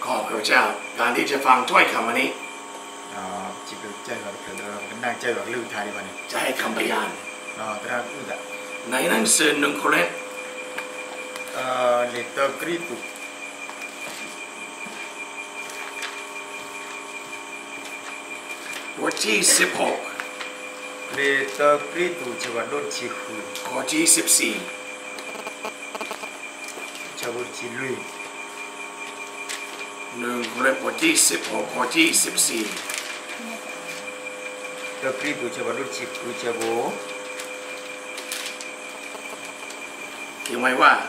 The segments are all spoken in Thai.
ขอบพระเจ้าการที่จะฟังถ้อยคำวันนี้ chỉ được chơi vào cái đang chơi vào lưu thai đi vào này จะให้คำพยานตราอุดะในหนังสือ1 โครินธ์เลตกรีตุบทที่16 เลตกรีตุจะว่าโดนชีหูข้อที่14 จะว่าชีลุย 1 โครินธ์บทที่16ข้อที่14 ตกรีตุจะว่าโดนชีหูจะว่าเขียนไว้ว่า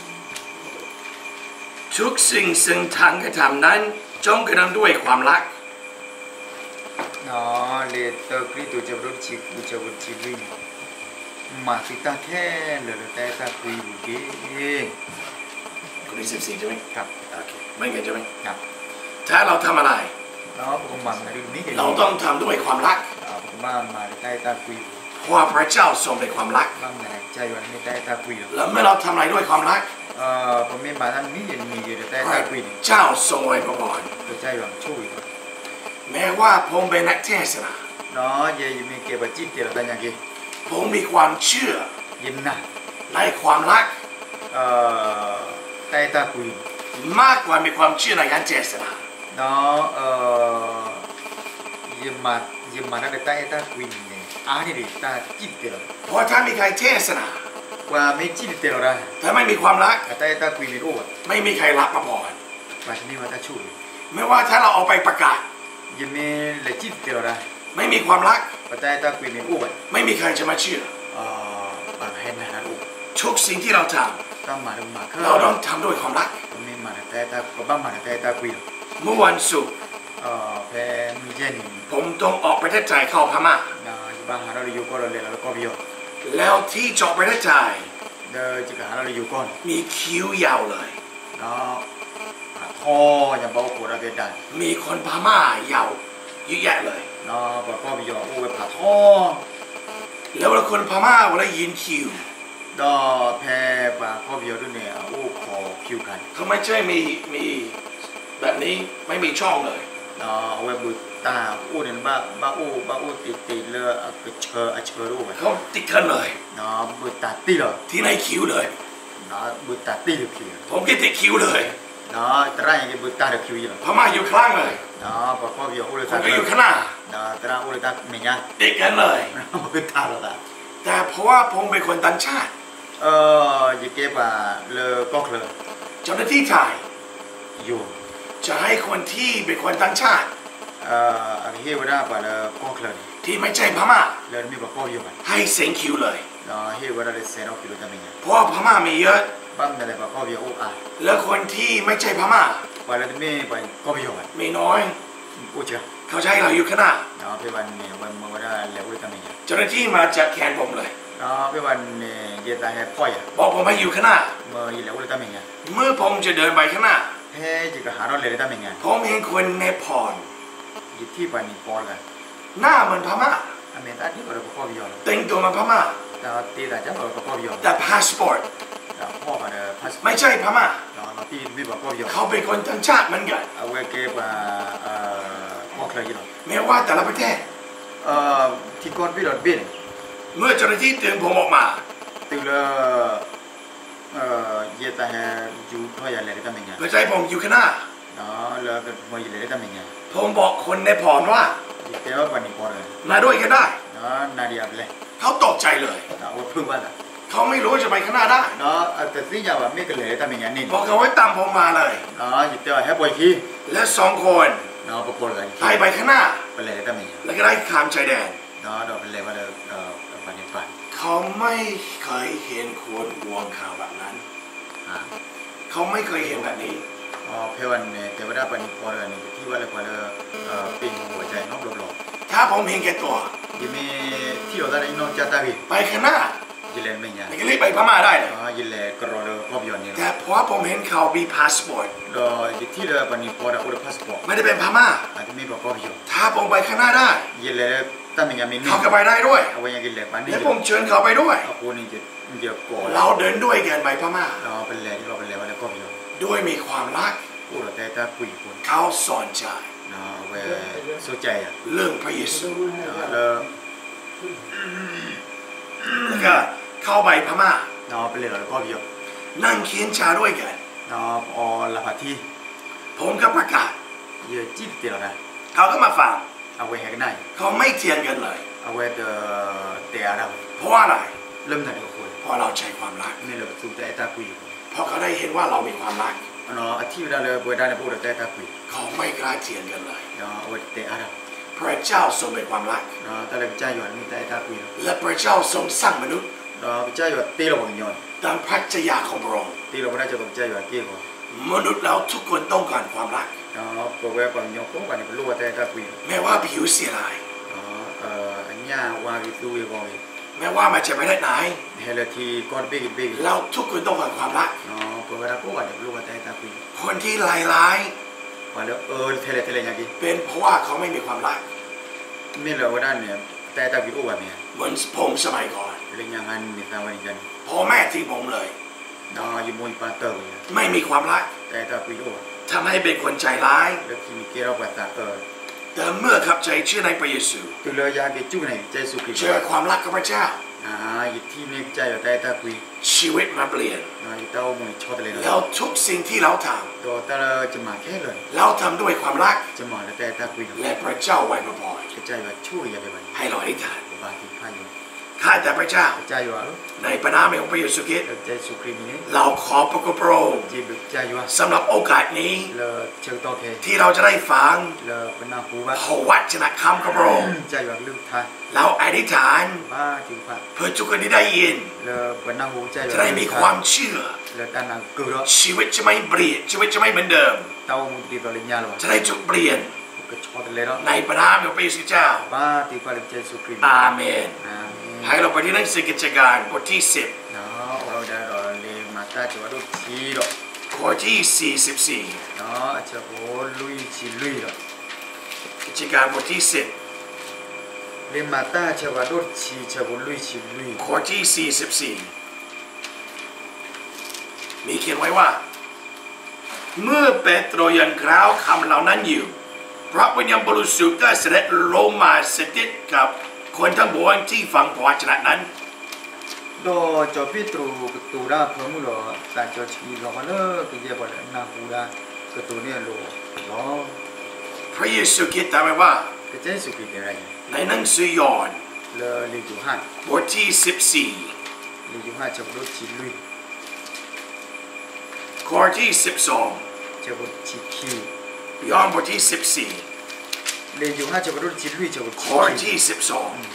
ทุกสิ่งซึ่งท่านกระทำนั้นจงกระทำด้วยความรักเลตกรีตุจะว่าโดนชีหูจะว่าชีลุยมาสิตาแค่เลยแต่ตาคุยบุกี้ข้อที่14ใช่ไหมครับโอเคไม่เกินใช่ไหมครับถ้าเราทำอะไรผมมาดูนี่เราต้องทำด้วยความรักผมมาใต้ตาคุยเพราะพระเจ้าทรงเป็นความรักบ้างใจวันนี้ใต้ตาคุยแล้วเมื่อเราทำอะไรด้วยความรักผมไม่มาท่านนี้ยังมีอยู่ใต้ตาคุยเจ้าทรงไว้พระพรใจวันช่วยแม้ว่าผมเป็นนักเทศนายังมีเก็บจิตเกี่ยวกับอย่างนี้ผมมีความเชื่อยินนะในความรักใต้ตาคุยมากกว่ามีความเชื่อในการเทศนายิมมาได้ใต้ตาคุยเนี่ยนี่ดิตาจิตเดียวเพราะถ้ามีใครเทศนาว่าไม่จิตเดียวนะถ้าไม่มีความรักใต้ตาคุยไม่รู้ไม่มีใครรับพระพรมาที่นี่มาตาช่วยไม่ว่าถ้าเราเอาไปประกาศยิมไม่เลยจิตเดียวนะไม่มีความรักใต้ตาคุยไม่รู้ไม่มีใครจะมาเชื่อปากแห่งนั้นรู้ทุกสิ่งที่เราทำต้องมาเราต้องทำด้วยความรักไม่มาแต่ตาก็บ้างมาแต่ตาคุยเมื่อวันศุกร์แพ้มีเจนผมต้องออกไปทัศน์เข้าพม่าบ้างหาเราอยู่ก่อนเลยแล้วก็เบี้ยวแล้วที่จอไปทัศน์จิกหาเราอยู่ก่อนมีคิ้วยาวเลยท่ออย่างเบาปวดอะไรได้มีคนพม่ายาวเยอะแยะเลยแล้วก็เบี้ยวโอ้ไปผ่าท่อแล้วคนพม่าเวลายินคิวแพ้ป่าก็เบี้ยวด้วยเนี่ยโอ้ขอคิวกันเขาไม่ใช่มีแบบนี้ไม่มีช่องเลยเอาไว้บุตาอู้เนี่ยบ้าอู้ติดเลยเชอรู้ไหมเขาติดกันเลยบุตาตีเลยที่ในคิวเลยบุตาตีเลยคิวผมก็ติดคิวเลยตราอย่างนี้บุตาเดือดคิวอยู่พม่าอยู่ข้างเลยป่าก็เบี้ยวอู้เลยผมก็อยู่ข้างหน้าตราอู้เลยตาไม่ยังติดกันเลยบุตาเลยแต่เพราะว่าผมเป็นคนต่างชาติยิ่งเก็บว่าเลยก็เลยเจ้าหน้าที่ถ่ายอยู่จะให้คนที่เป็นคนต่างชาติอันนี้เวลาป่ะเลยก็เลยที่ไม่ใช่พม่าเลยมีแบบก็อยู่ไหมให้เซ็นคิวเลยเวลาเลยเซ็นเอาคิวจะมีไงเพราะพม่ามีเยอะบ้างอะไรแบบก็อยู่แล้วคนที่ไม่ใช่พม่าป่ะเลยไม่ไปก็อยู่ไหมมีน้อยอู้เจ้าเขาใช้เราอยู่ข้างหน้าพี่วันเนี่ยวันเมื่อวันแล้วจะมีไงเจ้าหน้าที่มาจัดแขนผมเลยพี่วันเนี่ยเย็นตาแฮปปี้บอกผมให้อยู่ข้างหน้าเมื่อยี่แล้วจะมีไงเมื่อผมจะเดินไปข้างหน้าเฮ้จิกหาเราเลยได้ไหมไงผมเห็นคนเนปาลยี่ที่ไปนิปอลกันหน้าเหมือนพม่าอเมริกาที่เราประกอบยอมแต่งตัวมาพม่าแต่ตีแต่จะเราประกอบยอมแต่พาสปอร์ตพ่อมาเดพาสไม่ใช่พม่าเราตีไม่ประกอบยอมเขาเป็นคนต่างชาติเหมือนกันเอาไว้เก็บพ่อเคยยินแม้ว่าแต่ละประเทศที่ก่อนพี่หลอดบินเมื่อเจ้าหน้าที่ดึงผมออกมาตึงเลยเยตาแฮยูทอยอะไรได้ไหมไงเพื่อใจผมอยู่ข้างหน้าแล้วก็มวยอะไรได้ไหมไงผมบอกคนในพรว่าเดี๋ยววันนี้พอเลยมาด้วยกันได้นาเดียบเลยเขาตกใจเลยว่าพึ่งว่าเขาไม่รู้จะไปข้างหน้าได้แต่สิ่งอย่างว่าไม่กันเลยได้ไหมไงนี่บอกเขาไว้ตามผมมาเลยเดี๋ยวให้บ่อยขี้และ2 คนประกอบอะไรไปข้างหน้าไปเลยได้ไหมแล้วก็ได้ข้ามชายแดนเราเป็นเลยว่าเราปฏิบัติเขาไม่เคยเห็นคนวงข่าวแบบนั้นเขาไม่เคยเห็นแบบนี้เพวันเนี่ยแต่ว่าได้ปฏิบัตินี่ที่ว่าอะไรกว่าเป็นหัวใจนอกหลอกถ้าผมเห็นแก่ตัวยังมีที่เราได้นอกจากที่ไปข้างหน้ายิเลนไม่ยังก็รีบไปพม่าได้เลยยิเลนก็รอเลยครบยอนเนี่ยแต่เพราะผมเห็นเขามีพาสปอร์ตที่เราปฏิบัติเราพาสปอร์ตไม่ได้เป็นพม่าอาจจะมีประกอบอยู่ถ้าผมไปข้างหน้าได้ยิเลนถ้ามีงานมีเขาก็ไปได้ด้วยเอาไว้ยังกินเลยปันนี่แล้วผมเชิญเขาไปด้วยคนนี้จะเดี๋ยวก่อนเราเดินด้วยกันไปพม่าเป็นเลยที่เราเป็นเลยว่าแล้วก็อยู่ด้วยมีความรักโพูดแต่ตาคุยคนเขาสอนใจเนาะเว้สนใจอ่ะเรื่องพระเยซูแล้วแล้วก็เข้าไปพม่าเนาะไปเลยเราก็เยอะนั่งเขียนชาด้วยกันเนาะอละพัที่ผมก็ประกาศเยอะจิ๊บเดียวนะเขาก็มาฟังเอาไว้ให้กันได้เขาไม่เถียงกันเลยเอาไว้เตะเราเพราะว่าอะไรเริ่มจากคนเพราะเราใช้ความรักนี่เราสูแต่ตาคุยเพราะเขาได้เห็นว่าเรามีความรักเนาะอาทิตย์เราเลยพูดได้พูดแต่ตาคุยเขาไม่กล้าเถียงกันเลยเนาะเอาไว้เตะเราพระเจ้าทรงเป็นความรักเนาะแต่เราใจหย่อนมีแต่ตาคุยและพระเจ้าทรงสร้างมนุษย์เนาะใจหย่อนตีเราบังยอนตามพระชยาของพระองค์ตีเราไม่ได้จะต้องใจหย่อนเกี่ยวมนุษย์เราทุกคนต้องการความรักเนาะตัวเว็บบังยอนก็วันนี้เป็นรู้ว่าแต่ตาคุยแม้ว่าผิวเสียลายเนาะอันนี้ว่าวิตูยบอยแม้ว่ามันจะไม่ได้ไหนเฮลทีก้อนบิ๊กเราทุกคนต้องการความรักเนาะตัวเวลาก็วันนี้เป็นรู้ว่าแต่ตาคุยคนที่ร้ายวันแล้วเทเลอย่างนี้ๆเป็นเพราะว่าเขาไม่มีความรักไม่เหลือว่าด้านเนี่ยแต่ตาคุยว่าเนี่ยเหมือนผมสมัยก่อนเรื่องอย่างนั้นมีตาวันกันพ่อแม่ทิ้งผมเลยเนาะอยู่มวยปาเตอร์ไม่มีความรักแต่ตาคุยว่าทำให้เป็นคนใจร้ายแล้วที่มีเกี่ยวกับตาแต่เมื่อขับใจเชื่อในพระเยซูตัวเลือยาเกจุไหนใจสุขีเจอความรักกับพระเจ้าอยู่ที่นี่ใจอยู่แต่ตาคุยชีวิตมาเปลี่ยนอยู่เต้ามวยชดเลยแล้วทุกสิ่งที่เราทตัวตาจะมาแค่เลยำเราทำด้วยความรักจะมาแต่ตาคุยและพระเจ้าไว้พอใจว่าช่วยอย่าไปมันให้เราอธิษฐานบาที่พายุข้าแต่พระเจ้าใจว่าในพระนามของพระเยซูคริสต์ใจสุขีนี้เราขอพระคุณพระองค์จีบใจว่าสำหรับโอกาสนี้เลยเชิงโตเคที่เราจะได้ฟังเลยเป็นนาคูว่าพระวจนะคำของพระองค์ใจว่าลืมทายเราอธิษฐานบ้าถึงพันเพื่อทุกคนที่ได้ยินเลยเป็นนาหูใจจะได้มีความเชื่อเลยการนั่งเกลือชีวิตจะไม่เปลี่ยนชีวิตจะไม่เหมือนเดิมเต้ามุติตัวเลียหรอจะได้จุดเปลี่ยนก็ชดเลยเนาะในพระนามของพระเยซูเจ้าบ้าที่พาใจสุขีอาเมนอาเมนให้เราไปที่หนังสือกิจการบทที่เนาะเราได้รอเลยมาตาจะว่าดูทีหรอ 10ข้อที่ 44 เนาะจะโอ้ลุยชีลุยหรอกิจการบทที่เลยมาตาจะว่าดูชีจะโอ้ลุยชีลุย 10ข้อที่ 44 มีเขียนไว้ว่า เมื่อเปโตรยังกล่าวคำเหล่านั้นอยู่พระวิญญาณบริสุทธิ์ก็เสด็จลงมาสถิตกับคนทั้งปวงที่ฟังพระวจนะนั้นโดจอพิตรูตูราเพิ่มหรอแต่จอชีเราก็เลิกที่จะบอกนาคูดากตัวเนี่ยโลล้อพระเยซูคริสต์ตรัสไว้ว่าก็ใจสุขีอะไรในหนังสือยอห์นเลยอยู่ห้าบทที่เลยอยู่ห้าจะดูชีลุย 14ข้อที่จะดูชีคิว 12ยอห์นบทที่เลยอยู่ห้าจะดูชีลุยจะดู 14ข้อที่ชีคิว 12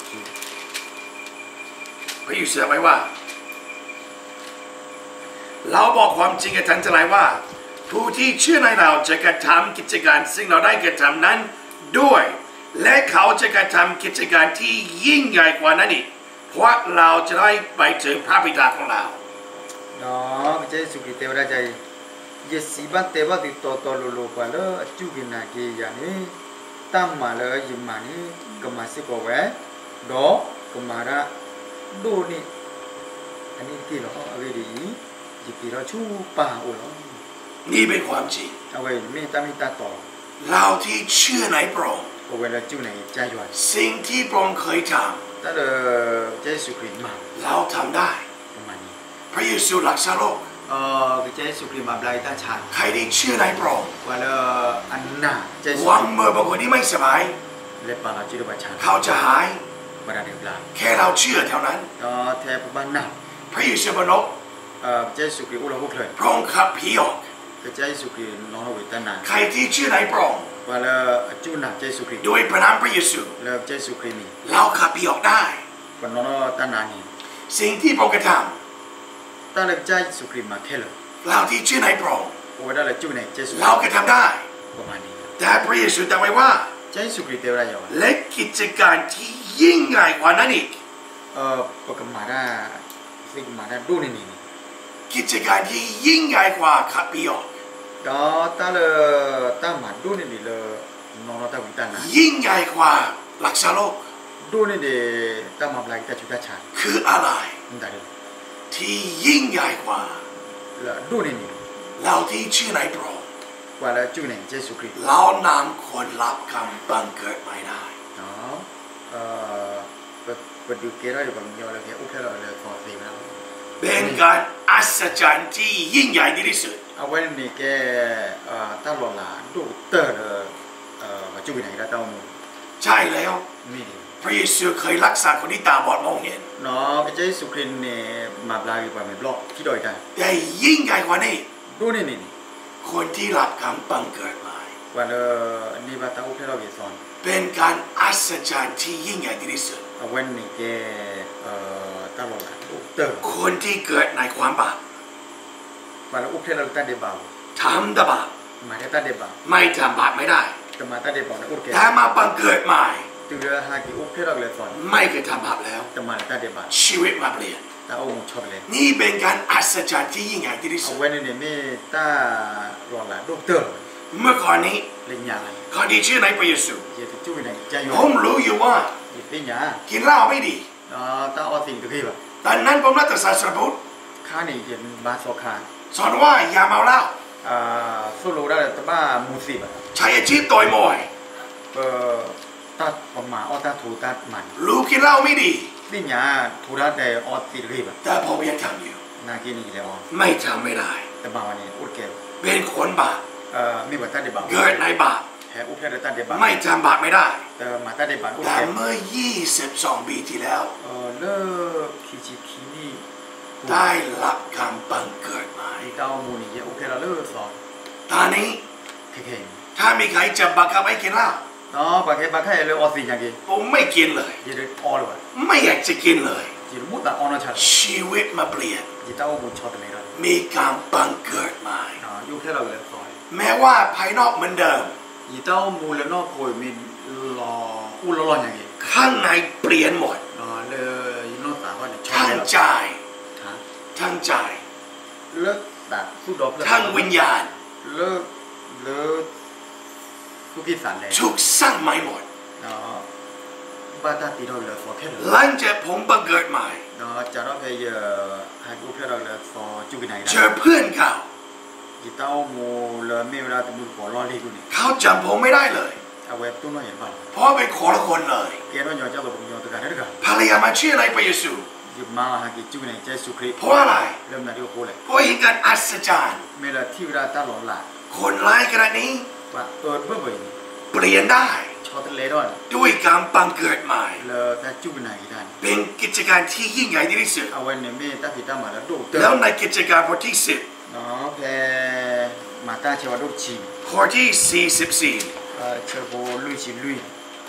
พระเยซูตรัสไว้ว่าเราบอกความจริงกับท่านทั้งหลายว่า ผู้ที่เชื่อในเราจะกระทำกิจการซึ่งเราได้กระทำนั้นด้วย และเขาจะกระทำกิจการที่ยิ่งใหญ่กว่านั้นอีกเพราะเราจะได้ไปถึงพระบิดาของเราเนาะก็ใจสุขีเทวดาใจเยสีบันเทวติโตโลโลกว่าเลยจุกินาเกียนี่ตั้มมาเลยยิมมานี่ก็มาสิกว่าดอกก็มาละดูนี่อันนี้กี่หรอเอาไว้ดีจิกี่เราชูป่าโอ้หรอนี่เป็นความจริงเอาไว้ไม่ตาต่อเราที่เชื่อในพระองค์เอาไว้แล้วจูไหนใจหยวนสิ่งที่พระองค์เคยทถ้าใจสุขีมาำเราทำได้ประมาณนี้พระเยซูรักษาโลกก็ใจสุขีมาบลายตาชาใครที่เชื่อในพระองค์ว่าแล้วอันน่ะใจสุหวังขีเมื่อบางคนที่ไม่สบายเล็บปลาจิตวิญญาณเขาจะหายบรรดาเด็กหลานแค่เราเชื่อเท่านั้นแทบบ้านหนักพระเยซูบนกใจสุขีอุลาหุกเลยพระองค์ขับผีออกก็ใจสุขีน้องเราวิตานาใครที่เชื่อในพระองค์ว่าแล้วจูน่ะใจสุขีด้วยพระนามพระเยซูแล้วใจสุขีนี่เราขับผีออกได้วันน้องเราตานานี่สิ่งที่พระองค์กระทตาเล็กใจสุขีมาแค่เลยำเราที่เชื่อในพระองค์โอ้ได้เลยจูไหนใจสุขีเรากระทำได้ประมาณนี้แต่พระเยซูตรัสไว้ว่าใจสุขีเทวดาอย่างว่าและกิจการที่ยิ่งใหญ่กว่านั้นอีกปกมาได้สิ่งมาได้ดูนี่กิจการที่ยิ่งใหญ่กว่าขับผีออก đó ta là ta mà đu này là nó ta cũng ta nè ยิ่งใหญ่กว่ารักษาโลก đu này để ta mà lại ta chúng ta trả คืออะไร chúng ta được ที่ยิ่งใหญ่กว่า là đu này เราที่เชื่อในพระองค์ ta ว่าแล้วจู่เนี่ยเยซูคริสต์เรานำคนรับคำบังเกิดไม่ได้เนาะเปิดดูเกล้าอยู่บางอย่างเลยแค่อุ้งแค่เราเลยพอสิแล้วเป็นการอัศจรรย์ที่ยิ่งใหญ่ที่สุดเอาไว้นี่แกตลอดละดูเตอร์มาจู่ไหนแล้วเต้ามูใช่แล้วพระเยซูเคยรักษาคนที่ตาบอดมองเห็นเนาะพระเยซูคริสต์เนี่ยมาบลาดีกว่าไม่บล็อกที่โดยกันแต่ยิ่งใหญ่กว่านี้ดูนี่คนที่รับคำบังเกิดใหม่ว่านี่ว่าตาอุ้งแค่เราเกี่ยสอนเป็นการอัศจรรย์ที่ยิ่งใหญ่ที่สุดเอาไว้นี่แกตลอดละดูเตอร์คนที่เกิดในความบาปว่าเราอุ้งแค่เราตัดเดบาทำแต่บาปมาได้ตัดเดบาไม่ทำบาปไม่ได้แต่มาตัดเดบาเนี่ยอุ้งแค่แต่มาบังเกิดใหม่ตัวเรือหากี่อุ้งแค่เราเลยสอนไม่เคยทำบาปแล้วแต่มาตัดเดบาชีวิตมาเปลี่ยนตาองค์ชอบเลยนี่เป็นการอัศจรรย์ที่ยิ่งใหญ่ที่สุดเอาไว้เนี่ยไม่ตาหล่อหลานดูเตอร์เมื่อก่อนนี้เล่นยาก่อนที่ชื่อในพระเยซูผมรู้อยู่ว่ากินเหล้าไม่ดีตาออสิ่งตัวที่แบบตอนนั้นผมรัฐศาสตร์พุทธข้านี่เห็นบาสโซคาสอนว่าอย่าเมาเหล้าสู้รู้ได้แต่บ้ามูสิบใช้อาชีพต่อยมวยตัดประมาตาถูตัดมันรู้กินเหล้าไม่ดีนี่ยาถูได้แต่ออสิ่งตัวที่แบบแต่ผมยังทำอยู่นากินนี่แล้วไม่ทำไม่ได้แต่มาวันนี้อุดเกลเป็นคนบาปมีบัตรเดบาเกิดในบาปแค่อุปเทศตัดเดบาไม่ทำบาปไม่ได้แต่มาตัดเดบาแต่เมื่อ22 ปีที่แล้วเลิกคีนี่ได้รับคำบังเกิดใหม่เต้ามูนี่โอเคเราเลิกสอนตอนนี้ถ้ามีใครจะบังคับให้กินเหล้าบังคับเลยออสิอย่างกี้ผมไม่กินเลยยีเด็กออเลยไม่อยากจะกินเลยยีมุดแต่ออนชัดชีวิตมาเปลี่ยนยีเต้ามูชอบเลยมีการบังเกิดใหม่อยู่แค่เราเลยสอนแม้ว่าภายนอกเหมือนเดิมยีเต้ามูและนอกโอยมีรออุ่นร้อนอย่างงี้ข้างในเปลี่ยนหมดเลยยีนอกตาว่าเนี่ยทั้งใจทั้งใจเลิกตัดสู้ดอกทั้งวิญญาณเลิกทุกที่สั่นเลยถูกสร้างใหม่หมดบ้านตาตีเราเลยฟอแค่เลยหลังจากผมบังเกิดใหม่จะต้องไปให้กูแค่เราเลยฟอจุกินไหนเจอเพื่อนเก่ากีต้าโมเลยไม่เวลาตะมุดปอลอลีดูนี่เขาจำผมไม่ได้เลยเอาเว็บตู้น้อยเห็นป่ะเพราะเป็นคนละคนเลยเกณฑ์ว่าย้อนเจ้าตัวผมย้อนตัวกันได้ด้วยกันภรรยามาเชื่อในพระเยซูหยุดมาหากิจุกินไหนเจสุคริสเพราะอะไรเริ่มนาดีโอโคเลยเพราะเห็นการอัศจรรย์เมื่อที่เวลาตาหลอนหลับคนร้ายขนาดนี้ว่าเปิดเบื่อเปลี่ยนได้ชอตเลดอนด้วยการบังเกิดใหม่แล้วแต่จุกินไหนกันเป็นกิจการที่ยิ่งใหญ่ที่สุดเอาไว้ในเมื่อตาผิดตามาแล้วดูแล้วในกิจการบทที่10 เนาะแค่มาตาเชวาดูชีข้อที่44 เชวโบลุยชีลุย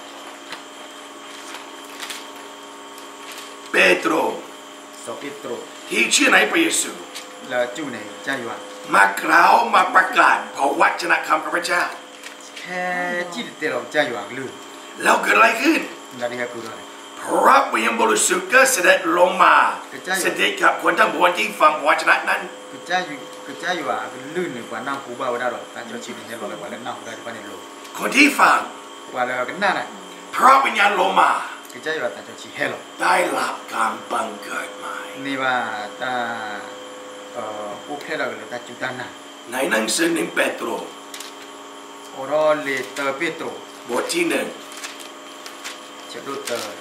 เปโตรที่เชื่อในพระเยซูแล้วจูไหนจ้าอยู่มากล่าวมาประกาศพระวจนะคำของพระเจ้าแค่จิตเตเราจ้าอยู่ลืมแล้วเกิดอะไรขึ้นนั่นเองคืออะไรพระวิญญาณบริสุทธิ์ก็เสด็จลงมาเสด็จกับคนทั้งปวงที่ฟังวจนะนั้นคือจ้าอยู่ลื่นกว่านั่งคูบ่าวได้หรอกการจะชีวิตเนี่ยเราเลยกว่านั่งได้กว่าในโลกคนที่ฟังว่าเรากันนั่นแหละพระวิญญาณลงมาคือจ้าอยู่แต่จะชีวิตให้เราได้รับการบังเกิดใหม่นี่ว่าตาพวกแค่เราเลยตาจุดนั้นในหนังสือ1เปโตรโอรอเลเตอร์เปโตรบทที่1 จะดูเตอร์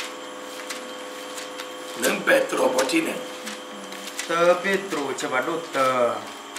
1เปโตรบทที่1 เตอร์เปโตรจะมาดูเตอร์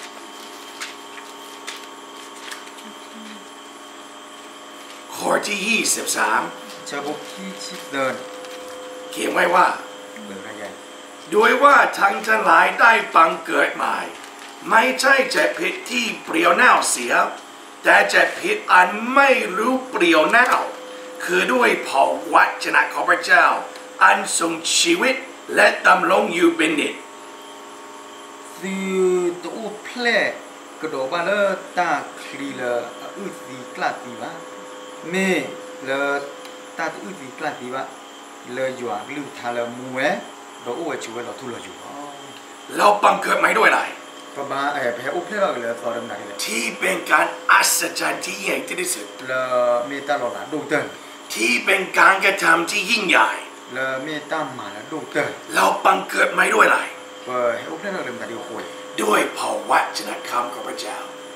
ข้อที่23 จะบอกที่ชิดเดินเขียนไว้ว่าเหมือนกันโดยว่าทั้งหลายได้บังเกิดใหม่ไม่ใช่จะผิดที่เปรี้ยวเน่าเสียแต่จะผิดอันไม่รู้เปรี้ยวเน่าคือด้วยพระวจนะของพระเจ้าอันทรงชีวิตและดำรงอยู่เป็นนิจคือตัวเพลกระโดดมาเลตาคลีเลอุสีกลาตีวะเม่เลตาอุสีกลาตีวะเลอยู่อ่ะลูทาเลมัวเราอ้วนช่วยเราทุเรศอยู่เราบังเกิดใหม่ด้วยอะไรประมาณแพ้อุ้งเพลเราเลยตอนนั้นเลยที่เป็นการอัศจรรย์ที่ใหญ่ที่สุดเราเมตตาหล่อหลานดูเติร์ที่เป็นการกระทำที่ยิ่งใหญ่เราเมตตาหมาแล้วดูเติร์เราบังเกิดใหม่ด้วยอะไรอุ้งเพลเราเลยมาดีโอ้ยด้วยพระวจนะคำของพระเจ้า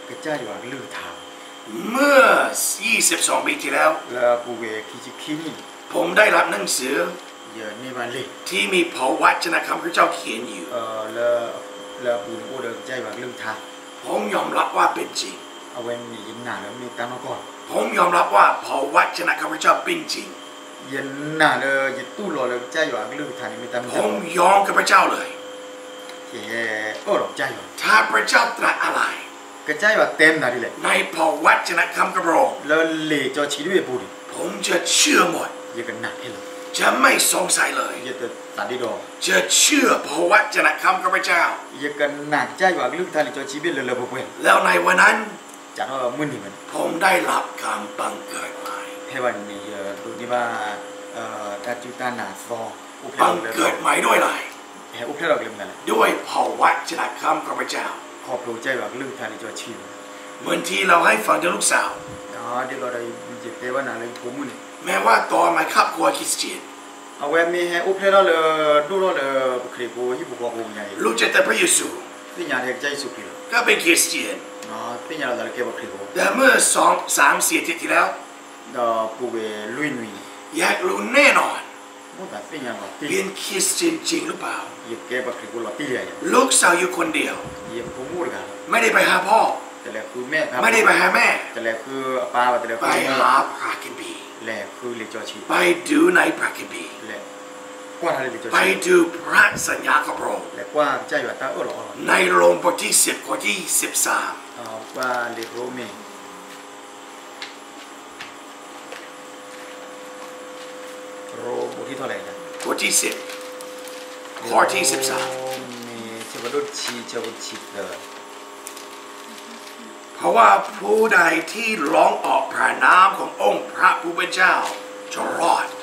กระจายว่าลือทางเมื่อ22 ปีที่แล้วแล้วปูเวคิจิคินี่ผมได้รับหนังสือเยอะนี่มันเลยที่มีพระวจนะคำพระเจ้าเขียนอยู่แล้วปูโอเดอร์ใจว่าลือทางผมยอมรับว่าเป็นจริงเอาไว้มียินหนาแล้วมีตั้งก่อนผมยอมรับว่าพระวจนะคำพระเจ้าเป็นจริงยินหนาเลยยินตู้รอเลยใจว่าลือทางมีตั้งผมยอมกับพระเจ้าเลยแค่หลอกใจว่าถ้าพระเจ้าตรัสอะไรกระจายว่าเต็มนะดิเลยในพระวจนะคำกระโปรงแล้วเละจอชีด้วยปูดิผมจะเชื่อหมดอย่ากันหนักให้เลยจะไม่สงสัยเลยอย่าแต่ตัดดิดอจะเชื่อพระวจนะคำกับพระเจ้าอย่ากันหนักใจว่าลือทางจอชีวิตเลยเลยบ่เว้นแล้วในวันนั้นจากว่ามื้อนี้มันผมได้รับการบังเกิดใหม่ให้วันนี้ดูนี่ว่าตาจูตานาซออุเพบัลงเกิดใหม่ด้วยอะไรแห่อุเพลเราเล่มกันเลยด้วยพระวจนะคำกับพระเจ้าขอบรู้ใจว่าลือทางจอชีวิตเหมือนที่เราให้ฟังจากลูกสาวเดี๋ยวเราได้ยินเตว่านาเลยผมมื้อนี้แม้ว่าตอนมาครอบครัวคริสเตียนเอาไว้มีแห่อุเพลเราเลยดูเราเลยบุคลิกโบฮิบุกโบใหญ่รู้จักแต่พระเยซูที่ญาติใจสุขีก็เป็นคริสเตียนที่ญาติเราเก็บบุคลิกโบแต่เมื่อ2-3-4 อาทิตย์ที่แล้วปูเวลุยนุยอยากรู้แน่นอนมุดแต่ที่ญาติเราตีเป็นคริสเตียนจริงหรือเปล่ายิบเก็บบุคลิกโบเราตีเลยลูกสาวอยู่คนเดียวยิบผมพูดกันไม่ได้ไปหาพ่อแต่แหละคือแม่ครับไม่ได้ไปหาแม่แต่แหละคือป้าแต่แหละไปคือหาพระคัมภีร์แหละคือลิจอชีไปดูในพระคัมภีร์แหละกว่าอะไรลิจอไปชีดูพระสัญญาของพระองค์แหละกว่าใจว่าตาหรอในโรมบทที่10 ข้อที่ 13 ว่าลิโรเมโรบทที่เท่าไหร่นะบทที่10 ข้อที่ 13 มีเชวดุชีเชวชีเตอร์เพราะว่าผู้ใดที่ร้องออกพระนามขององค์พระผู้เป็นเจ้าจะรอด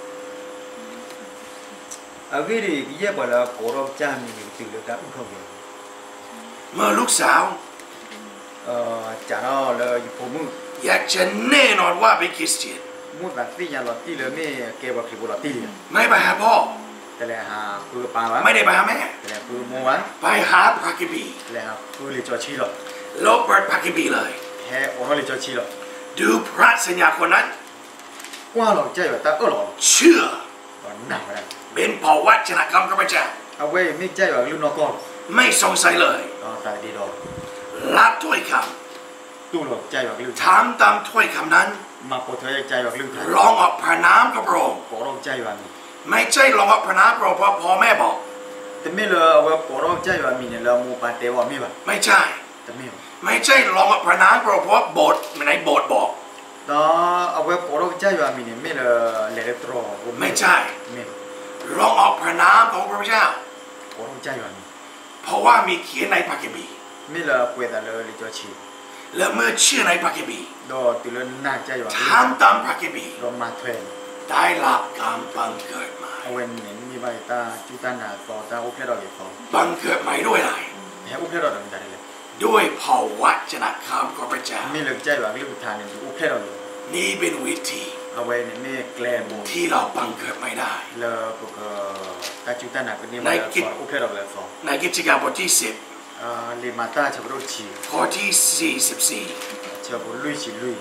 อาวิริกิเยบลาโกรจามีติลกาอุทเวเมื่อลูกสาวจานอเลยผมอยากจะแน่นอนว่าเป็นคริสเตียนมุดแบบที่ยาลอตีเลยไม่เก็บคลิปลอตีเลยไม่ไปหาพ่อแต่แหละหาคือปาวะไม่ได้ไปหาแม่แต่แหละคือมัวไปหาพระคัมภีร์แต่แหละคือลิจอชีหรอลบเปิดพระคัมภีร์เลยแค่โอทลิจอชีหรอดูพระสัญญาคนนั้นกว่าหรอใจว่าตาหรอเชื่อหนักเลยเป็นพระวจนะคำกับพระเจ้าเอาไว้ไม่ใจว่าลูกนกก่อนไม่สงสัยเลยตายดีดอกรับถ้อยคตู้หรอใจว่าลูกำถามตามถ้อยคำนั้นมาปวดเธอใจว่าลูกร้องออกพระนามกับพระองค์โกรธใจว่ามีไม่ใช่ร้องออกพระนามพระองค์เพราะพ่อแม่บอกแต่ไม่เลยว่าโกรธใจว่ามีเนี่ยเรามูปาเตว่ามีป่ะไม่ใช่แต่ไม่ไม่ใช่ร้องออกพระนามพระองค์เพราะโบสถ์ในโบสถ์บอกต่อเอาไว้โกรธใจว่ามีเนี่ยไม่เลยเลเตรอไม่ใช่ไม่ร้องออกพระนามของพระเจ้าโกรธใจว่ามีเพราะว่ามีเขียนในพระคัมภีร์ไม่เลยเวทเลยลิจอชีและเมื่อเชื่อในพระคัมภีร์ดอติลหน้าใจว่าถามตามพระคัมภีร์เรามาเทรนได้รับการบังเกิดใหม่เอาไว้เหม็นมีใบตาจุตานาซอตาโอเคเราอยู่ฟองบังเกิดใหม่ด้วยอะไรแฮโอเคเราดังใจเลยด้วยพระวจนะคำของพระเจ้าไม่เลิกใจว่าลิบุทานเนี่ยโอเคเราอยู่นี่เป็นวิธีเอาไว้เนี่ยไม่แกล้งโมที่เราบังเกิดใหม่ได้แล้วก็ตาจุตานาก็เนี่ยมาโอเคเราเลยฟองในกิจการบทที่เลมาตาชาวโรชี 10 ข้อที่ 44 ชาวลุยชิลุย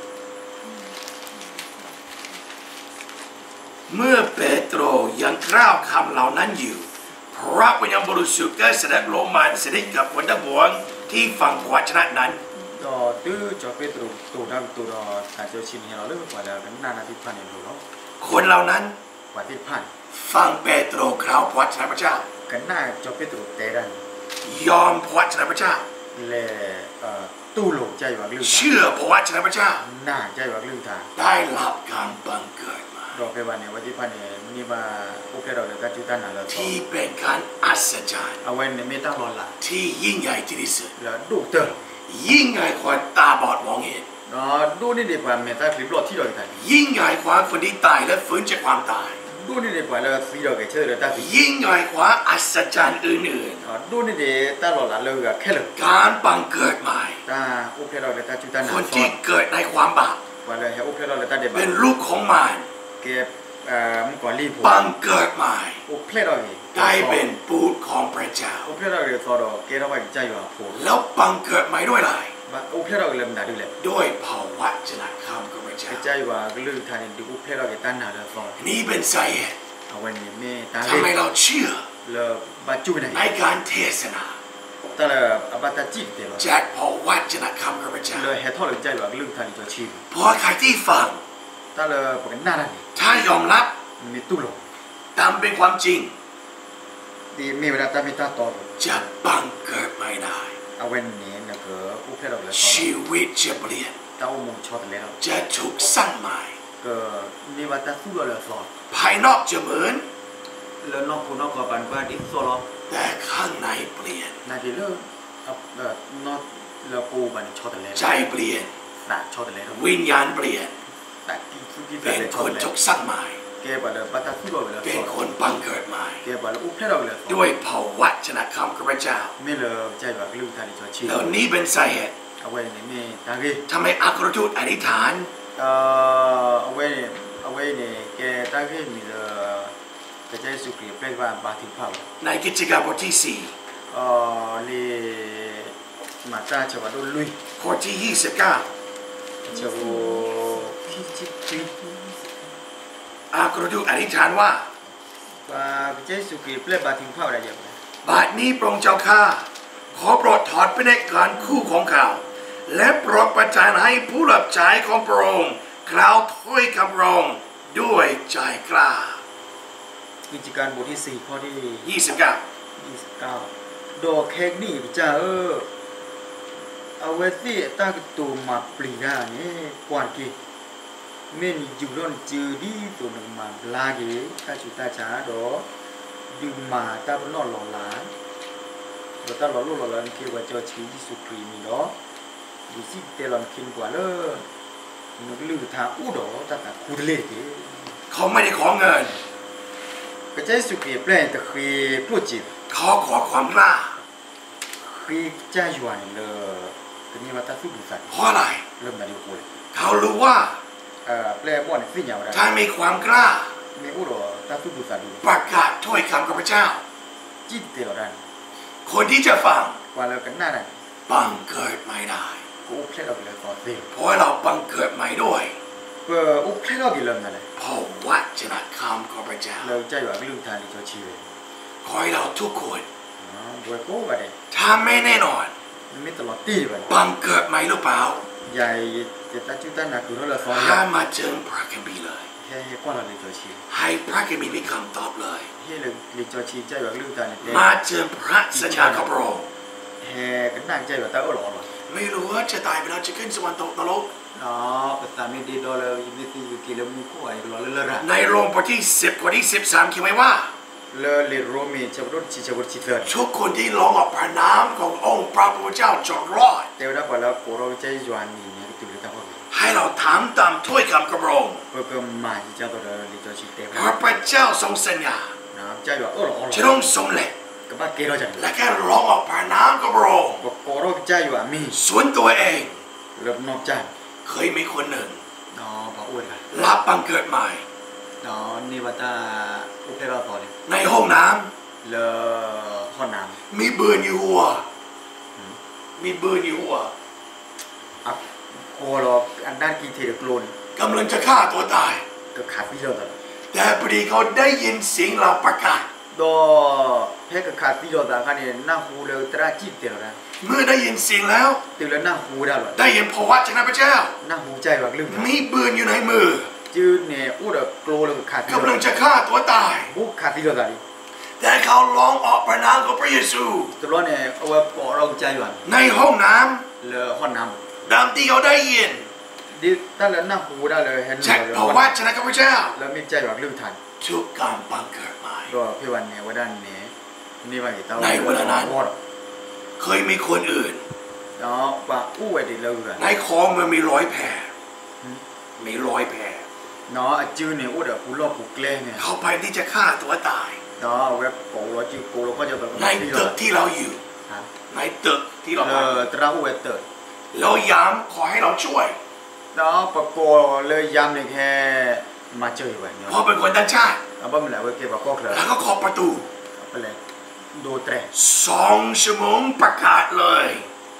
เมื่อเปโตรยังกล่าวคำเหล่านั้นอยู่พระวิญญาณบริสุทธิ์ก็เสด็จลงมาเสด็จกับคนทั้งปวงที่ฟังพระวจนะนั้นต่อตื้อจอเปตรูตัวดำตัวตาเจ้าชินเฮเราเรื่องกว่าแล้วกันนานาทิพันเนี่ยดูเนาะคนเหล่านั้นกว่าทิพันฟังเปโตรกล่าวพระวจนะพระเจ้ากันหน้าจอเปตรูเตรันยอมพระวจนะพระเจ้าและตู้หลงใจว่าลืมเชื่อพระวจนะพระเจ้าหน้าใจว่าลืมทางได้รับการบังเกิดมาดอกเกวันเนี่ยวันที่พันเนี่ยนี่มาโอเคเราเลยก็จุดนั้นแล้วที่เป็นการอัศจรรย์เอาไว้เนี่ยไม่ตั้งรอละที่ยิ่งใหญ่ที่สุดแล้วดูเตอร์ยิ่งใหญ่กว่าตาบอดมองเห็นดูนี่ดีกว่าเมตาคลิปรอที่เราอีกทียิ่งใหญ่กว่าคนที่ตายและฟื้นจากความตายดูนี่ดีกว่าแล้วสีเราเกิดเชื่อเลยตาสียิ่งใหญ่กว่าอัศจรรย์อื่นดูนี่ดีตาหล่อละเลยแค่เลยๆการบังเกิดใหม่ตาโอเคเราเลยตาจุดนั้นคนที่เกิดในความบาปว่าเลยโอเคเราเลยตาเด็บเป็นลูกของมารเก็บมันก่อนรีบบังเกิดใหม่โอเคเราเองได้เป็นบุตรของพระเจ้าโอเคเราเลยสอดเกเราไปใจว่าโผล่แล้วบังเกิดใหม่ด้วยอะไรบัดเพลเราเริ่มหนาดูเลยด้วยภาวะชนะคำของพระเจ้าใจว่าลือทานดูเพลเราเกิดตั้งหนาเลยฟอนี่เป็นสาเหตุเอาวันนี้ไม่ตาทำไมเราเชื่อเลยบรรจุในการเทศนาแต่ละอัตจิตเดียวจากภาวะชนะคำของพระเจ้าเลยเหตุทอดใจว่าลือทานจะชีวเพราะใครที่ฟังแต่ละปกติหน้านี่ถ้ายอมรับมีตู้ลงตามเป็นความจริงดีมีเวลาตามมีตาต่อจะบังเกิดไม่ได้เอาวันนี้นะเกอผู้เพลเราเลยชีวิตจะเปลี่ยนเต้ามุงชดแล้วจะถูกสร้างใหม่ก็นี่ว่าตาสู้เลยฟอภายนอกจะเหมือนแล้วนอกผู้นอกก็ปันว่าดิโซโลแต่ข้างในเปลี่ยนนาทีเลิกนอกแล้วปูบันชดแล้วใจเปลี่ยนแต่ชดแล้ววิญญาณเปลี่ยนแต่เป็นคนถูกสร้างใหม่แกบอกเลยปัตตาสู้เลยเป็นคนบังเกิดใหม่แกบอกเลยอุ้เพลเราเลยด้วยภาวะชนะคำของพระเจ้าไม่เลยใจแบบลืมทานจะชีแล้วนี้เป็นสาเหตุเอาไว้ในนี่ตากีทำไมอัครทูตอธิษฐานเอาไว้ในแกตากีมีเลยพระเจ้าสุขีเปล่ว่าบาติพาวในกิจการบทที่ 4ลีมาตาเชวาโดลุยข้อที่29 เชวอัครทูตอธิษฐานว่าพระเจ้าสุขีเปล่บาติพาวอะไรอย่างนี้บัดนี้พระองค์เจ้าข้าขอโปรดถอดพระเนตรการคู่ของเขาและโปรดประทานให้ผู้รับใช้ของพระองค์กล่าวถ้อยคำร้องด้วยใจกล้ากิจการบทที่4ข้อที่29ดอกเค้กนี่พระเจ้าเอาไว้สิตั้งตัวมาปลีกานี่กว่ากี่เมื่อนี่จุดร้อนจืดดีตัวหนึ่งมาลากี่ถ้าจุดตาช้าดอดึงมาตาบนนอนหล่อหลานเราตาหล่อลูกหล่อหลานคือว่าเจ้าชีวิตสุขีมีเนาะดูสิเตลอนคินกว่าเลยมันก็ลือทางอู้ดอตาตาคูดเล่กี่เขาไม่ได้ขอเงินพระเจ้าสุขีแปลงแต่คือผู้จีบเขาขอความกล้าคือเจ้าอยู่นี่เลยทีนี้ว่าตาสู้ดูสัตว์เพราะอะไรเริ่มมาดูคุยเขารู้ว่าแปลบ่อนสิ่งอย่างไรถ้ามีความกล้าไม่อู้ดอตาสู้ดูสัตว์ประกาศถ้อยคำกับพระเจ้าจิตเตลดันคนที่จะฟังว่าเรากันหน้านั่นบังเกิดไม่ได้กูอุ้มแค่เราไปเลยก่อนสิเพราะเราบังเกิดใหม่ด้วยอุ้มแค่เรากี่เริ่มนั่นเลยเพราะวจนะคำของพระเจ้าเราใจว่าไม่ลืมทานในตัวชีวิตขอให้เราทุกคนด้วยโก้ไปเลยถ้าไม่แน่นอนไม่ตลอดตีไปบังเกิดใหม่หรือเปล่าใหญ่จะตั้งจุดตั้งหนักดูแล้วเราสอนถ้ามาเจอพระคัมภีร์เลยให้กว่าเราในตัวชีวิตให้พระคัมภีร์มีคำตอบเลยให้เราในตัวชีวิตใจว่าลืมทานในมาเจอพระสัญญาของพระองค์กันนั่งใจว่าตาหล่อไม่รู้ว่าจะตายไปแล้วจะขึ้นสวรรค์ตกนรกภาษาไม่ดีดอลเลยไม่ตีอยู่กี่แล้วมีคู่อะไรก็รอเลื่อนในโรมบทที่10ข้อที่13เขียนไว้ว่าเลโรมีจะรุดชิจะรุดชิเถิดทุกคนที่ร้องออกพระนามขององค์พระผู้เจ้าจะรอดเดี๋ยวนะพอแล้วโปรเราใจจวนนี่เนี่ยติดเลยทั้งหมดให้เราถามตามถ้อยคำกระบองเพื่อมาที่เจ้าตัวเดินจะชิเตะพระเจ้าทรงสัญญาใจว่าหล่อจะต้องสมเร็จกับบ้านเกล้าจังและแค่ร้องออกพระนามกระบองโปรเราใจว่ามีส่วนตัวเองเริ่มนอกใจเคยมีคนหนึ่งพระอ้วนรับบังเกิดใหม่นี่ว่าตาอุปเทราต่อเลยในห้องน้ำเลห้องน้ำมีปืนอยู่หัวมีปืนอยู่หัวโอ้เราอันด้านกินเทเดกโลนกำลังจะฆ่าตัวตายก็ขาดพี่เราแต่พอดีเขาได้ยินเสียงเราประกาศโดเพ่ก็ขาดพี่เราแต่กันเนี่ยนั่งหูเลยตราจีบเดียวนะเมื่อได้ยินเสียงแล้วตื่นแล้วนั่งหูได้หรอได้ยินภาวะจากพระเจ้านั่งหูใจแบบลืมมีปืนอยู่ในมือจืดเนี่ยอู้ดโกรเลยขาดกำลังจะฆ่าตัวตายบุกขาดพี่เราดิแต่เขาร้องออกพระนามของพระเยซูตัวเนี่ยเอาไว้ปลอบเราใจว่าในห้องน้ำเลยห้องน้ำตามที่เขาได้ยินดิถ้าเรานั่งหูได้เลยเห็นจากภาวะจากพระเจ้าแล้วมีใจแบบลืมทันทุกการบังเกิดใหม่ก็พี่วันเนี่ยว่าด้านนี้นี่ว่าอย่างในวันนั้นเคยมีคนอื่นว่าอู้ไอ้ดิเลยในคอมันมี100 แผลมี100 แผลจื้อเนี่ยอู้เดี๋ยวกูรอบกูเกล้งเนี่ยเขาไปที่จะฆ่าตัวตายเว็บโกเราจื้อโกเราก็จะแบบในตึกที่เราอยู่ในตึกที่เราตราอู้ไอ้ตึกเราย้ำขอให้เราช่วยปะโกเลยย้ำเนี่ยแค่มาเจอแบบนี้เพราะเป็นคนต่างชาติบ้ามันแหละเว้ยเก็บปะโกเลยแล้วก็ขอประตูไปเลยดูแตร 2 ชั่วโมงประกาศเลย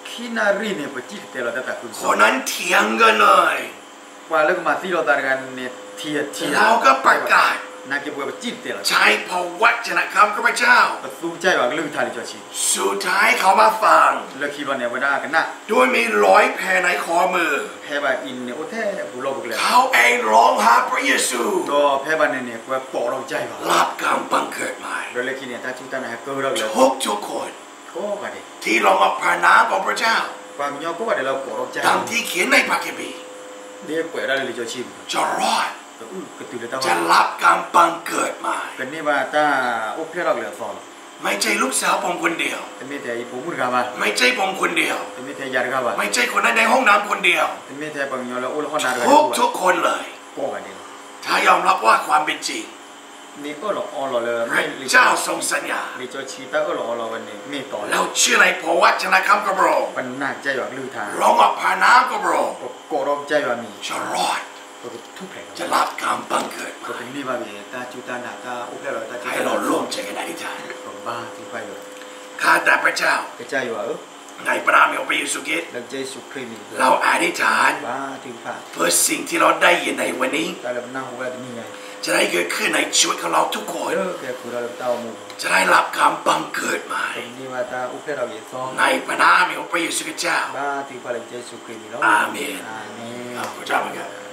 ขี้นารีเนี่ยปจิตเตลแต่คุณคนนั้นเถียงกันเลยว่าแล้วก็มาที่เราตากันเนี่ยเทียเราก็ประกาศนาเก็บไว้ปจิตเตลใช้พระวจนะคำข้าพเจ้าสู้ใจว่าเรื่องทาริจชีสุดท้ายเขามาฟังแล้วคิดว่าเนี่ยว่าได้กันนะด้วยมี100แผลในคอมือแพ้บาอินเนี่ยโอ้แท้บุโรบุกเลยเขาเองร้องหาพระเยซูก็แพ้บาเนี่ยว่าปอกเราใจว่ารับกรรมบังเกิดใหม่แล้วเลยคิดเนี่ยถ้าชุดนั้นเกิดเราเลยทุกคนก็ว่าดิที่เรามาพระนามของพระเจ้าความยอมก็ว่าเดี๋ยวเราปอกเราใจตามที่เขียนในพระคัมภีร์เดี๋ยวเปิดได้เลยจะชิมจะรอดจะรับการบังเกิดใหม่เป็นนี่ว่าถ้าโอเคเราเหลือสองไม่ใช่ลูกสาวผมคนเดียวแต่ไม่ใช่ผมคนกับไม่ใช่ผมคนเดียวแต่ไม่ใช่ญาติกับไม่ใช่คนในห้องน้ำคนเดียวแต่ไม่ใช่บางอย่างแล้วโอ้แล้วคนนั้นทุกคนเลยก็ว่าเนี่ยถ้ายอมรับว่าความเป็นจริงนี่ก็หลอกอ๋อหลอกเลยพระเจ้าทรงสัญญาลิจชีตาก็หลอกเราวันนี้ไม่ต่อเราเชื่อในพระวจนะคำกับเรามันน่าใจว่าลือทางร้องออกพระนามกับเราก็ร้องใจว่ามีจะรอดทุกแห่งจะรับการบังเกิดก็เป็นนี่ว่าเบตาจุตานาตาโอเคเราตาให้เราร่วมใจกันอธิษฐานบ้าที่ไปอยู่ข้าแต่พระเจ้าอยู่ในพระนามของพระเยซูคริสต์เราอธิษฐานเพื่อสิ่งที่เราได้ยินในวันนี้จะได้เกิดขึ้นในชีวิตของเราทุกคนจะได้รับการบังเกิดใหม่ในพระนามของพระเยซูคริสต์เจ้าอาเมนพระเจ้า